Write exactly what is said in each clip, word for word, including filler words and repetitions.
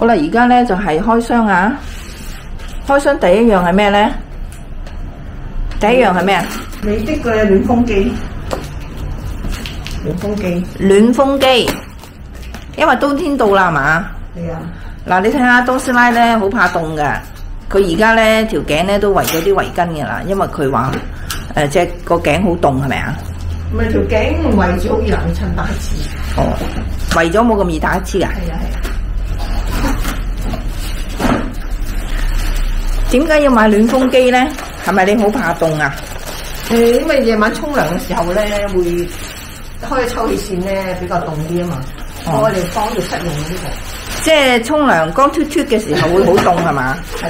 好啦，而家咧就係開箱啊！開箱第一樣係咩咧？第一樣係咩啊？ 美的嘅暖風機，暖風機， 暖風機，因為冬天到啦，係嘛？ 係啊。 嗱，你睇下多師奶咧，好怕凍噶。佢而家咧條頸咧都圍咗啲圍巾嘅啦，因為佢話誒隻個頸好凍，係咪啊？ 唔係條頸圍住好易冷親打刺。 哦，圍咗冇咁易打刺噶。 係啊係啊。 點解要買暖風機咧？係咪你好怕凍啊？ 誒，因為夜晚沖涼嘅時候咧，會開抽氣扇咧比較凍啲啊嘛。哦、我哋幫住實用呢、這個。 即係沖涼乾脫脫嘅時候會好凍係嘛？ 係。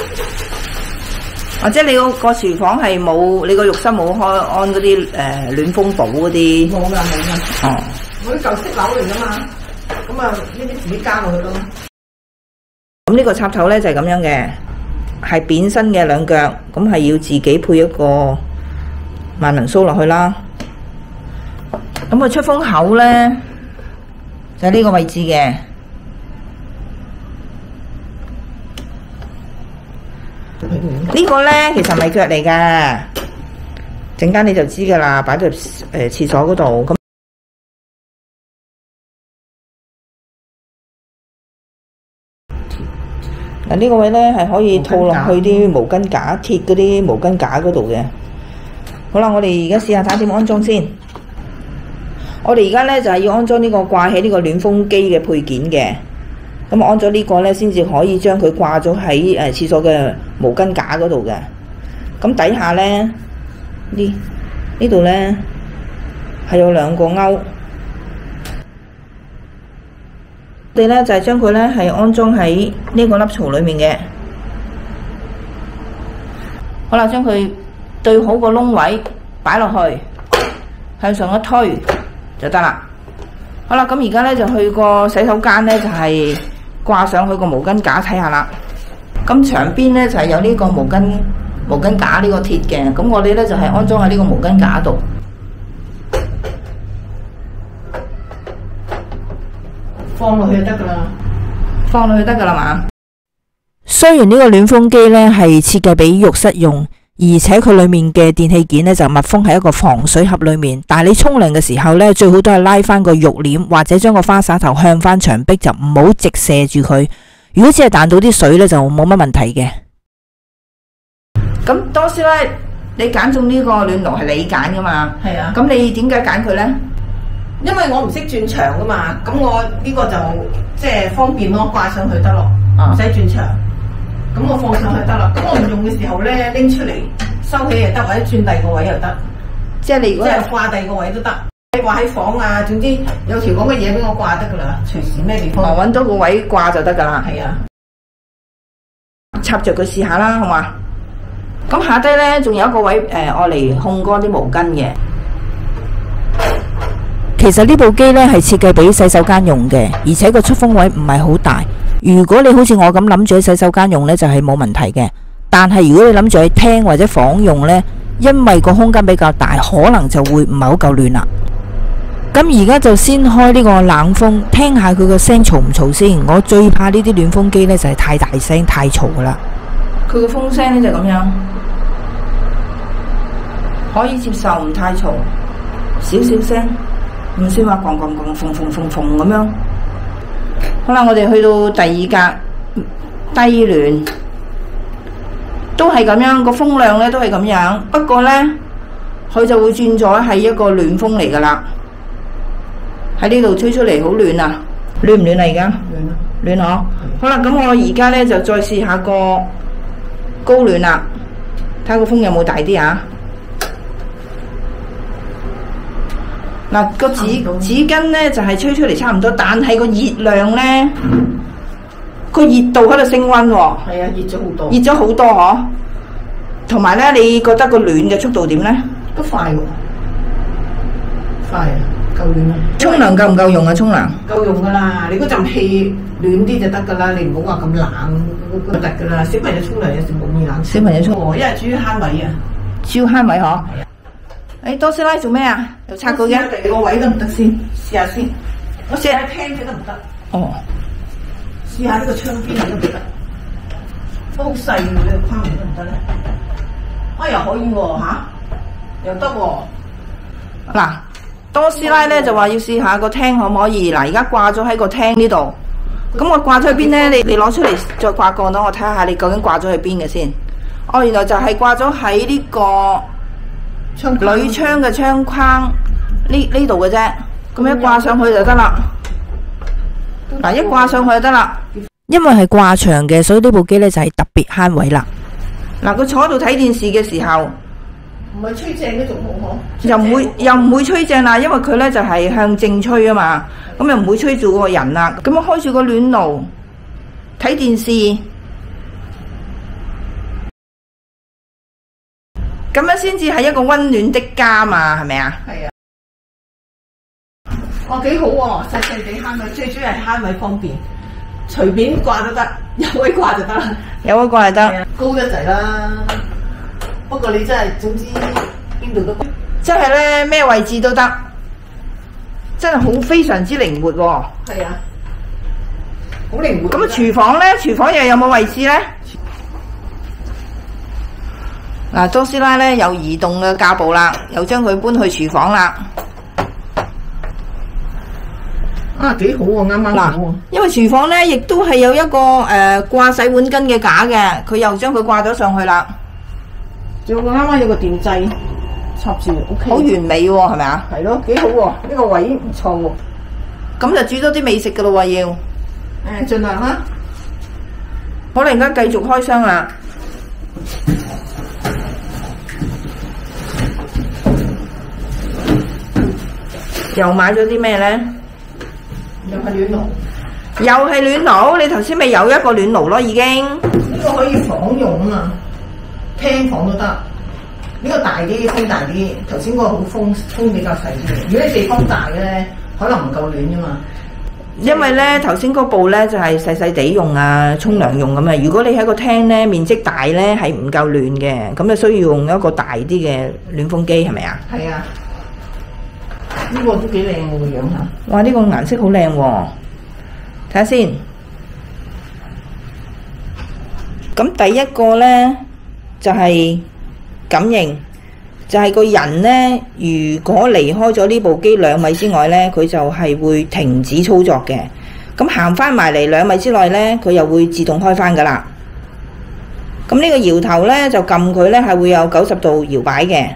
或者你個個廚房係冇，你個浴室冇開安嗰啲誒暖風寶嗰啲？ 冇㗎冇㗎。 哦。 我啲舊式樓嚟㗎嘛，咁啊呢啲自己加落去咯。 咁呢個插頭咧就係、是、咁樣嘅。係扁身嘅兩腳，咁係要自己配一個萬能梳落去啦。咁個出風口咧就喺呢個位置嘅。呢個咧其實唔係腳嚟噶，陣間你就知噶啦，擺到入誒廁所嗰度。咁嗱，呢個位咧係可以套落去啲毛巾架，鐵嗰啲毛巾架嗰度嘅。好啦，我哋而家試下睇點安裝先。我哋而家咧就係要安裝呢個掛起呢個暖風機嘅配件嘅。咁安咗呢個咧，先至可以將佢掛咗喺誒廁所嘅毛巾架嗰度嘅。咁底下咧呢呢度咧係有兩個鈎。我哋咧就係將佢咧係安裝喺呢個凹槽裏面嘅。好啦，將佢對好個窿位擺落去，向上一推就得啦。好啦，咁而家咧就去個洗手間咧就係掛上去個毛巾架睇下啦。咁牆邊咧就係有呢個毛巾毛巾架呢個鐵嘅，咁我哋咧就係安裝喺呢個毛巾架度。 放落去就得噶啦， 放落去得噶啦嘛。雖然呢個暖風機呢係設計俾浴室用，而且佢裏面嘅電器件呢就密封喺一個防水盒裏面，但係你沖涼嘅時候呢，最好都係拉翻個浴簾，或者將個花灑頭向翻牆壁，就唔好直射住佢。如果只係彈到啲水呢，就冇乜問題嘅。咁多師奶，你揀中呢個暖爐係你揀噶嘛？ 係啊。 咁你點解揀佢呢？ 因為我唔識轉牆噶嘛，咁我呢個就即係方便咯，掛上去得咯，唔使轉牆。咁我放上去得啦。咁我唔用嘅時候咧，拎出嚟收起又得，或者轉第二個位又得。即係你如果係掛第二個位都得，掛喺房啊，總之有條咁嘅嘢俾我掛得噶啦，隨時咩地方。 哦，揾到個位掛就得噶啦。 係啊， 插着佢試下啦，好嘛？咁下低咧仲有一個位誒，愛嚟烘乾啲毛巾嘅。其實呢部機呢係設計俾洗手間用嘅，而且個出風位唔係好大。如果你好似我咁諗住喺洗手間用呢，就係冇問題嘅。但係如果你諗住喺廳或者房用呢，因為個空間比較大，可能就會唔係好夠暖啦。咁而家就先開呢個冷風，聽下佢個聲嘈唔嘈先。我最怕呢啲暖風機呢，就係太大聲太嘈噶啦。佢個風聲呢就咁樣，可以接受，唔太嘈，少少聲。唔算話咣咣咣縫縫縫縫咁樣。好啦，我哋去到第二格低暖，都係咁樣，個風量咧都係咁樣。不過咧，佢就會轉咗係一個暖風嚟噶啦。喺呢度吹出嚟好暖啊！暖唔暖啊？而家暖啊！暖嗬。好啦，咁我而家咧就再試下個高暖啦，睇下個風有冇大啲啊！嗱，個紙紙巾咧就係、是、吹出嚟差唔多，但係個熱量咧，個熱度喺度升溫喎。 係啊，熱咗好多。 熱咗好多嗬。同埋咧，你覺得個暖嘅速度點咧？ 都快喎，快啊，夠暖啦。 沖涼夠唔夠用啊？沖涼夠用噶啦，你嗰陣氣暖啲就得噶啦，你唔好話咁冷嗰得噶啦。小朋友沖涼有時冇咁冷。 小朋友沖， 因為主要慳位啊。 主要慳位嗬。誒，多師奶做咩啊？又拆佢嘅？ 第二個位得唔得先？試下先。我試下聽睇得唔得？ 哦。 試下呢個窗邊得唔得？都好細喎，呢個框面得唔得咧？啊，又可以喎嚇，又得喎。 嗱，多師奶咧就話要試下個廳可唔可以？嗱，而家掛咗喺個廳呢度，咁我掛咗去邊咧？你你攞出嚟再掛個咯，我睇下你究竟掛咗去邊嘅先。哦，原來就係掛咗喺呢個鋁窗嘅窗框呢呢度嘅啫。咁一掛上去就得啦。嗱，一掛上去就得啦。 因為係掛牆嘅，所以呢部機咧就係特別慳位啦。 嗱，佢坐喺度睇電視嘅時候， 唔係吹正呢仲好嗬， 又唔會又唔會吹正啦，因為佢咧就係向正吹啊嘛，咁又唔會吹住個人啦。咁樣開住個暖爐睇電視，咁樣先至係一個溫暖的家嘛，係咪啊？ 係啊。哦，幾好喎，細細地慳位，最主要係慳位方便，隨便掛都得，有位掛就得啦。 有位掛就得， 高得滯啦。不過你真係總之邊度都， 即係咧咩位置都得，真係好非常之靈活喎。 係啊，好靈活。 咁啊，廚房咧，廚房又有冇位置咧？嗱，多師奶咧有移動嘅架步啦，又將佢搬去廚房啦。 啊，幾好喎，啱啱好喎。 因為廚房咧亦都係有一個誒掛洗碗巾嘅架嘅，佢又將佢掛咗上去啦。 仲有個啱啱有個電掣插住 ，OK， 好完美喎，係咪啊？ 係咯，幾好喎，呢個位唔錯喎。 咁就煮多啲美食噶咯喎，要。 誒，盡量啦。 好啦，而家繼續開箱啦。又買咗啲咩咧？ 又係暖爐。 又係暖爐，你頭先咪有一個暖爐咯，已經。 呢個可以房用啊嘛，廳房都得。呢個大啲，風大啲。頭先嗰個好風風比較細啲。如果你地方大嘅咧，可能唔夠暖啫嘛。 因為咧頭先嗰部咧就係細細地用啊，沖涼用咁啊。如果你喺個廳咧面積大咧係唔夠暖嘅，咁就需要用一個大啲嘅暖風機，係咪啊？ 係啊。呢個都幾靚喎個樣嚇！ 哇！呢個顏色好靚喎，睇下先。咁第一個咧就係感應，就係個人咧，如果離開咗呢部機兩米之外咧，佢就係會停止操作嘅。咁行翻埋嚟兩米之內咧，佢又會自動開翻噶啦。咁呢個搖頭咧就撳佢咧係會有九十度搖擺嘅。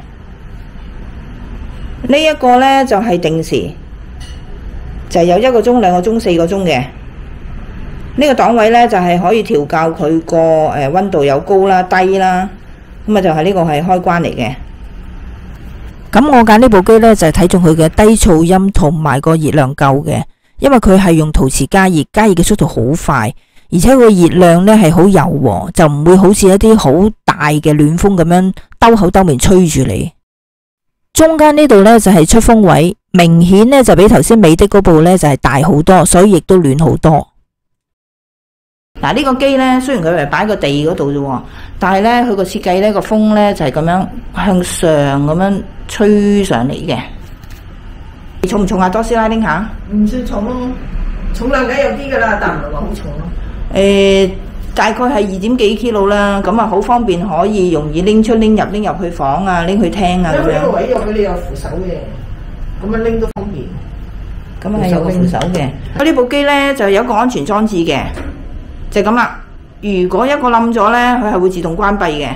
呢一個呢就係定時，就係有一個鐘、兩個鐘、四個鐘嘅。呢個檔位呢就係可以調校佢個誒溫度有高啦、低啦。咁啊就係呢個係開關嚟嘅。 咁我揀呢部機呢，就係睇中佢嘅低噪音同埋個熱量夠嘅，因為佢係用陶瓷加熱，加熱嘅速度好快，而且個熱量呢係好柔和，就唔會好似一啲好大嘅暖風咁樣兜口兜面吹住你。中間呢度呢就係出風位，明顯呢就比頭先美的嗰部呢就係大好多，所以亦都暖好多。 嗱，呢個機呢雖然佢係擺喺個地嗰度啫，但係呢佢個設計呢個風呢就係咁樣向上咁樣吹上嚟嘅。重唔重啊？多師奶拎下。 唔算重咯，重量梗有啲噶啦，但唔係話好重咯。 誒。大概係二點幾 kilo 啦，咁啊好方便，可以容易拎出拎入拎入去房啊，拎去廳啊咁樣。因為呢個位有俾你有扶手嘅，咁樣拎都方便。 咁啊係有個扶手嘅。我呢部機咧就有一個安全裝置嘅，就咁啦。如果一個冧咗咧，佢係會自動關閉嘅。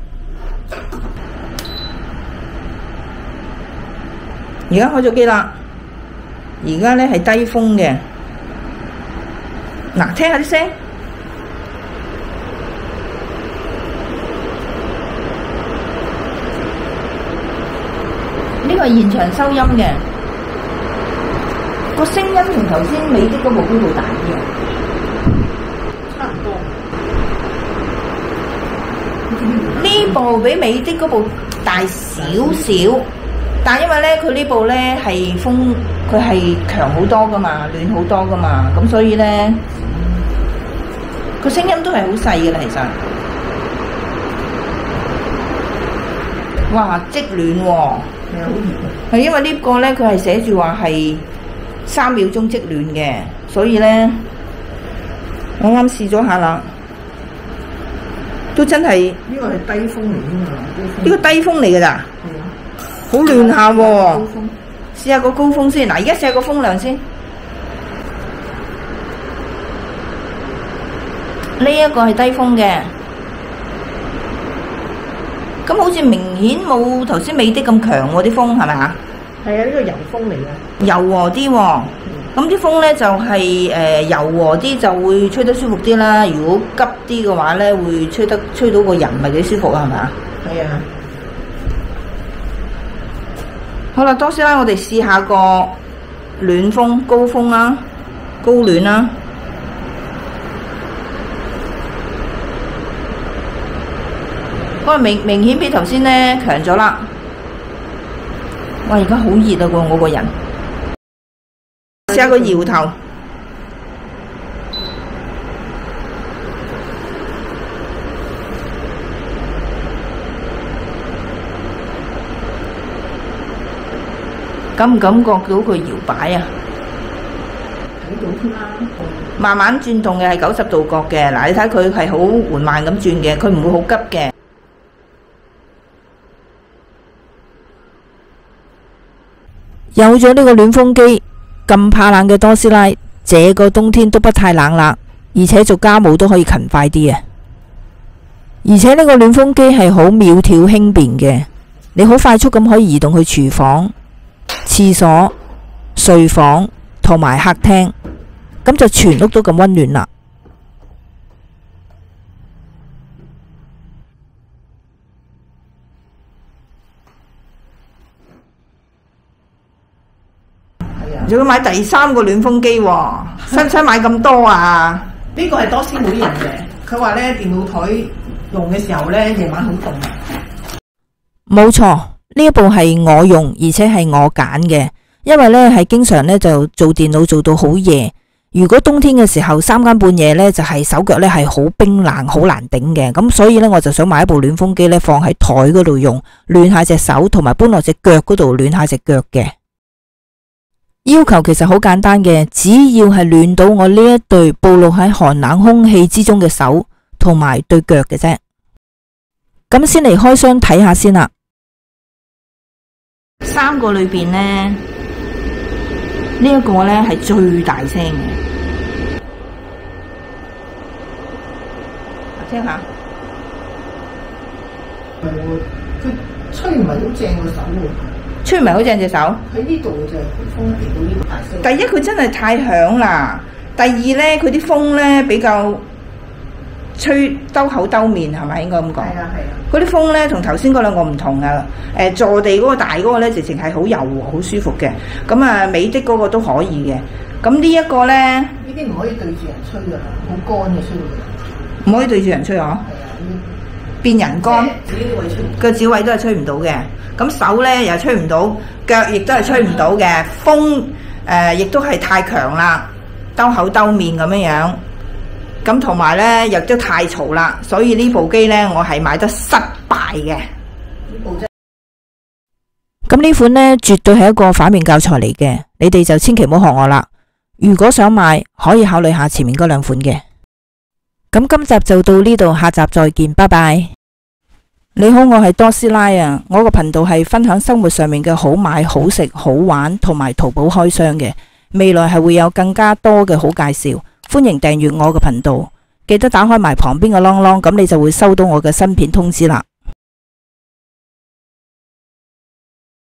而家開咗機啦，而家咧係低風嘅。嗱，聽下啲聲。呢個係現場收音嘅，個聲音同頭先美的嗰部機部大啲啊， 差唔多。 呢部比美的嗰部大少少，但因為咧佢呢部咧係風，佢係強好多噶嘛，暖好多噶嘛，咁所以咧個聲音都係好細嘅啦，其實。哇！即暖喎、哦。 係啊，好熱。 係因為呢個咧，佢係寫住話係三秒鐘即暖嘅，所以咧我啱試咗下啦，都真係呢個係低風嚟㗎嘛？ 呢個低風嚟㗎咋，好亂下喎。試下個高峰先，嗱，而家試下個風量先。呢一個係低風嘅，咁好似明顯冇頭先美的咁強喎，啲風係咪啊？ 係啊，呢個柔風嚟嘅， 柔和啲喎。咁啲風咧就係誒柔和啲，就會吹得舒服啲啦。如果急啲嘅話咧，會吹得吹到個人唔係幾舒服啊，係咪啊？ 係啊。 好啦，多師奶，我哋試下個暖風、高風啦，高暖啦。不過明明顯比頭先咧強咗啦。哇！而家好熱啊！個我個人。試下個搖頭。感唔感覺到佢搖擺啊？ 睇到添啦。 慢慢轉動嘅係九十度角嘅，嗱你睇佢係好緩慢咁轉嘅，佢唔會好急嘅。 有咗呢個暖風機，咁怕冷嘅多師奶，這個冬天都不太冷啦，而且做家務都可以勤快啲啊！而且呢個暖風機係好苗條輕便嘅，你好快速咁可以移動去廚房、廁所、睡房同埋客廳，咁就全屋都咁溫暖啦。 仲要買第三個暖風機喎，使唔使買咁多啊？ 呢個係多師妹用嘅，佢話咧電腦台用嘅時候咧夜晚好凍。 冇錯，呢一部係我用，而且係我揀嘅，因為呢係經常呢就做電腦做到好夜。如果冬天嘅時候三更半夜呢，就係手腳呢係好冰冷，好難頂嘅。咁所以呢，我就想買一部暖風機呢，放喺台嗰度用，暖下隻手，同埋搬落隻腳嗰度暖下隻腳嘅。要求其實好簡單嘅，只要係暖到我呢一對暴露喺寒冷空氣之中嘅手同埋對腳嘅啫。咁先嚟開箱睇下先啦。 三個裏邊呢，呢一個呢係最大聲嘅，聽下。 係喎，佢吹唔係好正個手喎。 吹唔係好正隻手。 喺呢度就風嚟到呢個大聲。 第一佢真係太響啦，第二呢，佢啲風呢比較吹兜口兜面，係咪應該咁講？係啊係啊。 嗰啲風呢同頭先嗰兩個唔同啊。誒坐地嗰個大嗰個呢，直情係好柔和、好舒服嘅。咁啊美的嗰個都可以嘅。咁呢一個呢， 呢啲唔可以對住人吹㗎，好乾嘅吹到。 唔可以對住人吹嗬？係啊，變人乾。個指位都係吹唔到嘅。咁手咧又吹唔到，腳亦都係吹唔到嘅。風誒亦都係太強啦，兜口兜面咁樣樣。咁同埋咧又都太嘈啦，所以呢部機咧我係買得失敗嘅。呢部啫。 咁呢款呢，絕對係一個反面教材嚟嘅，你哋就千祈唔好學我啦。如果想買，可以考慮下前面嗰兩款嘅。咁今集就到呢度，下集再見，拜拜。你好，我係多師奶啊！我個頻道係分享生活上面嘅好買、好食、好玩同埋淘寶開箱嘅，未來係會有更加多嘅好介紹，歡迎訂閱我個頻道，記得打開埋旁邊嘅啷啷，咁你就會收到我嘅新片通知啦。